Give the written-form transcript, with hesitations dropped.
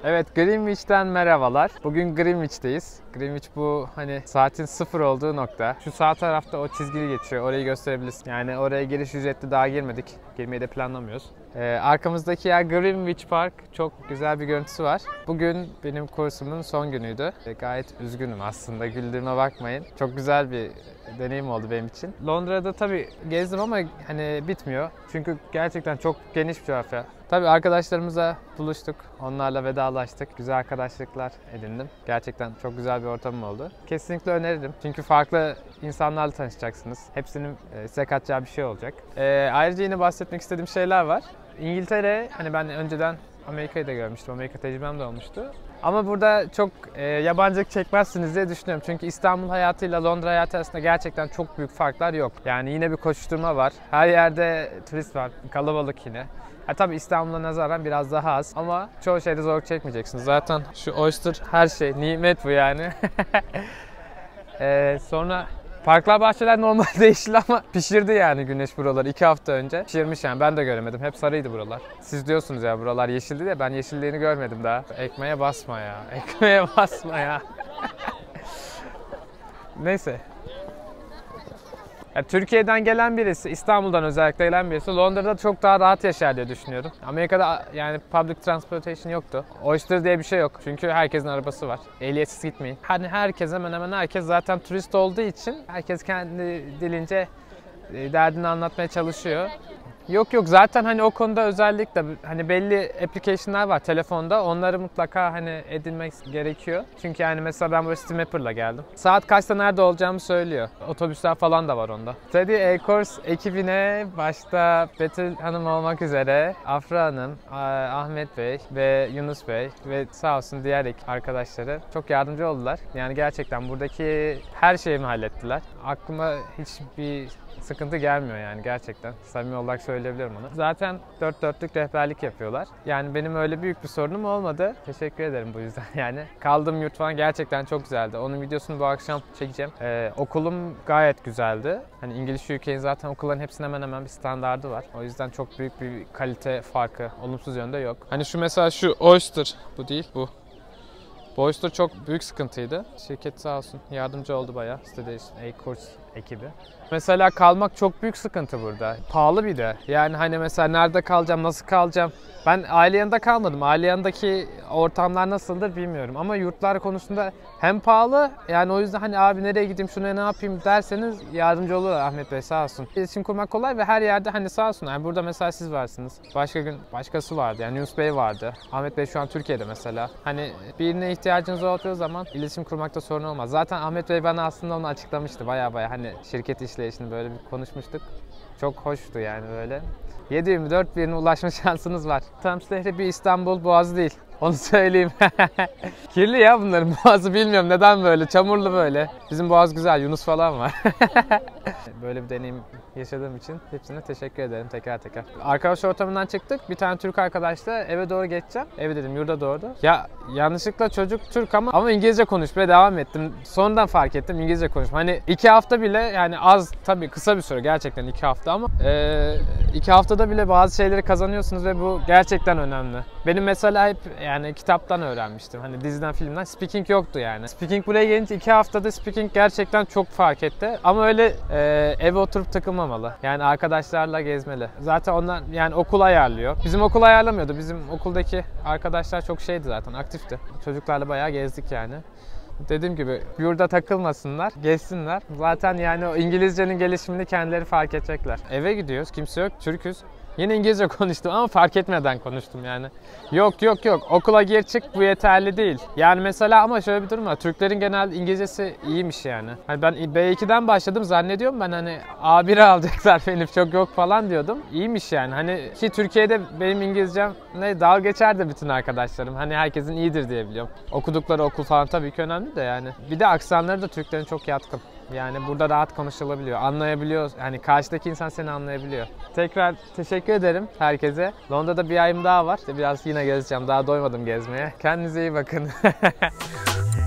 Evet, Greenwich'ten merhabalar. Bugün Greenwich'teyiz. Greenwich bu hani saatin 0 olduğu nokta. Şu sağ tarafta o çizgili geçiyor. Orayı gösterebiliriz. Yani oraya giriş ücretli, daha girmedik. Girmeyi de planlamıyoruz. Arkamızdaki yer Greenwich Park. Çok güzel bir görüntüsü var. Bugün benim kursumun son günüydü. Gayet üzgünüm aslında. Güldüğüme bakmayın. Çok güzel bir deneyim oldu benim için. Londra'da tabii gezdim ama hani bitmiyor. Çünkü gerçekten çok geniş bir coğrafya. Tabii arkadaşlarımıza buluştuk. Onlarla vedalaştık. Güzel arkadaşlıklar edindim. Gerçekten çok güzel bir ortamım oldu. Kesinlikle öneririm. Çünkü farklı insanlarla tanışacaksınız. Hepsinin size katacağı bir şey olacak. Ayrıca yine bahsetmek istediğim şeyler var. İngiltere, hani ben önceden Amerika'yı da görmüştüm. Amerika tecrübem de olmuştu. Ama burada çok yabancılık çekmezsiniz diye düşünüyorum. Çünkü İstanbul hayatıyla Londra hayatı arasında gerçekten çok büyük farklar yok. Yani yine bir koşturma var. Her yerde turist var. Kalabalık yine. Tabii İstanbul'a nazaran biraz daha az ama çoğu şeyde zorluk çekmeyeceksiniz. Zaten şu oyster her şey, nimet bu yani. Sonra parklar, bahçeler normalde yeşil ama pişirdi yani güneş buraları 2 hafta önce. Pişirmiş yani, ben de göremedim. Hep sarıydı buralar. Siz diyorsunuz ya buralar yeşildi de ben yeşilliğini görmedim daha. Ekmeğe basma ya. Ekmeğe basma ya. Neyse. Yani Türkiye'den gelen birisi, İstanbul'dan özellikle gelen birisi Londra'da çok daha rahat yaşar diye düşünüyorum. Amerika'da yani public transportation yoktu. Oyster diye bir şey yok. Çünkü herkesin arabası var. Ehliyetsiz gitmeyin. Hani herkes, hemen hemen herkes zaten turist olduğu için herkes kendi dilince derdini anlatmaya çalışıyor. Yok zaten hani o konuda özellikle hani belli application'lar var telefonda. Onları mutlaka hani edinmek gerekiyor. Çünkü yani mesela ben böyle Steamapper'la geldim. Saat kaçta nerede olacağımı söylüyor. Otobüsler falan da var onda. Study A-Course ekibine başta Betül Hanım olmak üzere Afra Hanım, Ahmet Bey ve Yunus Bey ve sağ olsun diğer arkadaşları çok yardımcı oldular. Yani gerçekten buradaki her şeyimi hallettiler. Aklıma hiçbir sıkıntı gelmiyor yani gerçekten. Samimi olarak söyleyebilirim onu. Zaten dört dörtlük rehberlik yapıyorlar. Yani benim öyle büyük bir sorunum olmadı. Teşekkür ederim bu yüzden yani. Kaldığım yurt falan gerçekten çok güzeldi. Onun videosunu bu akşam çekeceğim. Okulum gayet güzeldi. Hani İngiliz UK'nin zaten okulların hepsinin hemen hemen bir standardı var. O yüzden çok büyük bir kalite farkı olumsuz yönde yok. Hani şu mesela şu Oyster, bu değil bu. Bu Oyster çok büyük sıkıntıydı. Şirket sağ olsun yardımcı oldu bayağı. Study A-Course ekibi. Mesela kalmak çok büyük sıkıntı burada. Pahalı bir de. Yani hani mesela nerede kalacağım, nasıl kalacağım? Ben aile yanında kalmadım. Aile yanındaki ortamlar nasıldır bilmiyorum. Ama yurtlar konusunda hem pahalı, yani o yüzden hani abi nereye gideyim, şuna ne yapayım derseniz yardımcı olur Ahmet Bey sağ olsun. İletişim kurmak kolay ve her yerde hani sağ olsun. Yani burada mesela siz varsınız. Başka gün başkası vardı. Yani Yunus Bey vardı. Ahmet Bey şu an Türkiye'de mesela. Hani birine ihtiyacınız olduğu zaman iletişim kurmakta sorun olmaz. Zaten Ahmet Bey bana aslında onu açıklamıştı. Baya hani şirket işleyişini böyle bir konuşmuştuk. Çok hoştu yani böyle. 7/24 birine ulaşma şansınız var. Thames Nehri bir İstanbul Boğazı değil. Onu söyleyeyim. Kirli ya bunların boğazı, bilmiyorum neden böyle. Çamurlu böyle. Bizim boğaz güzel, Yunus falan var. Böyle bir deneyim yaşadığım için hepsine teşekkür ederim tekrar. Arkadaş ortamından çıktık. Bir tane Türk arkadaşla eve doğru geçeceğim. Eve dedim, yurda doğru. Ya yanlışlıkla çocuk Türk ama İngilizce konuşmaya devam ettim. Sonradan fark ettim İngilizce konuşma. Hani 2 hafta bile, yani az tabii, kısa bir süre gerçekten 2 hafta ama 2 haftada bile bazı şeyleri kazanıyorsunuz ve bu gerçekten önemli. Benim mesela hep yani kitaptan öğrenmiştim. Hani diziden, filmden speaking yoktu yani. Speaking buraya gelince 2 haftada speaking gerçekten çok fark etti. Ama öyle eve oturup takılmamalı. Yani arkadaşlarla gezmeli. Zaten onlar yani okul ayarlıyor. Bizim okul ayarlamıyordu. Bizim okuldaki arkadaşlar çok şeydi zaten, aktifti. Çocuklarla bayağı gezdik yani. Dediğim gibi yurda takılmasınlar, gezsinler. Zaten yani o İngilizcenin gelişimini kendileri fark edecekler. Eve gidiyoruz, kimse yok, Türküz. Yine İngilizce konuştum ama fark etmeden konuştum yani. Yok. Okula gir çık, bu yeterli değil. Yani mesela ama şöyle bir durum var. Türklerin genel İngilizcesi iyiymiş yani. Hani ben B2'den başladım zannediyorum, ben hani A1'e alacaklar benim, çok yok falan diyordum. İyiymiş yani. Hani ki Türkiye'de benim İngilizcem dalga geçerdi bütün arkadaşlarım. Hani herkesin iyidir diye biliyorum. Okudukları okul falan tabii ki önemli de yani. Bir de aksanları da Türklerin çok yatkın. Yani burada rahat konuşulabiliyor, anlayabiliyor. Yani karşıdaki insan seni anlayabiliyor. Tekrar teşekkür ederim herkese. Londra'da bir ayım daha var. İşte biraz yine gezeceğim. Daha doymadım gezmeye. Kendinize iyi bakın.